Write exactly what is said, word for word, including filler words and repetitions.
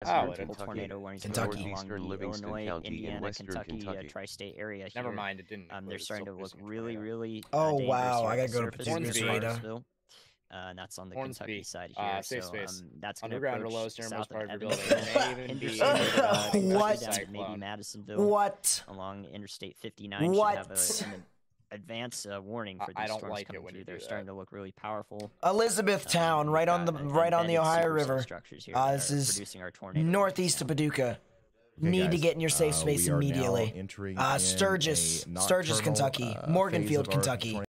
Oh, multiple Kentucky. tornado warnings Kentucky. along Northeastern the Livingston Illinois, County in Indiana, western Kentucky, Kentucky. Uh, tri-state area here. Never mind, it didn't. Um, include they're it, starting so to look producing a really, tornado. really uh, Oh, dangerous wow, here I at gotta the go to surface Paducah near to read up. Cartersville. Uh, and that's on the Hornsby, Kentucky side uh, here. safe so space. um, that's going to Underground or approach lowest innermost south part of of your Evansville, building. It may even be Henderson, uh, What? Kentucky down to cyclone. maybe Madisonville. What? Along Interstate fifty-nine What? should have a, an advance uh, warning for these I don't storms like it coming when through. you They're do starting that. to look really powerful. Elizabethtown, Um, right we've on the got, uh, right on the embedded Ohio supercell River. structures here Uh, that this are is producing our tornado northeast of Paducah. Need to guys, get in your safe uh, space we are now immediately. entering Uh, in Sturgis, a Sturgis, nocturnal, Kentucky, uh, Morganfield, phase of our Kentucky.